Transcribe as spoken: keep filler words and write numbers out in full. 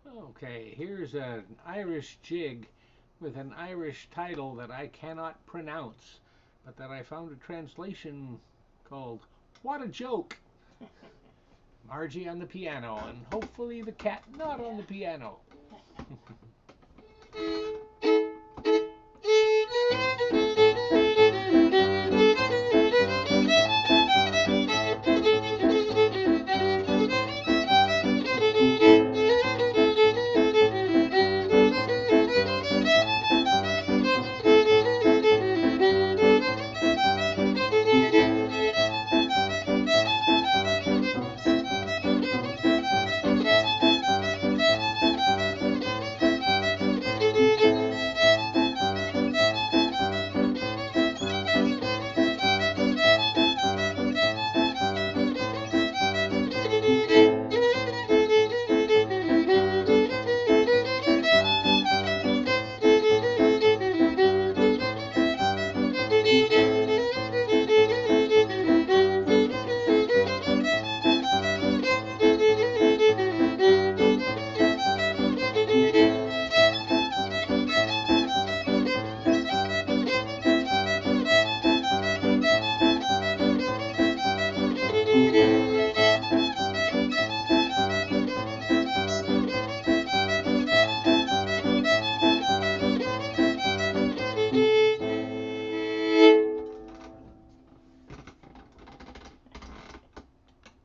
Okay, here's an Irish jig with an Irish title that I cannot pronounce, but that I found a translation called What a Joke! Margie on the piano, and hopefully the cat not on the piano.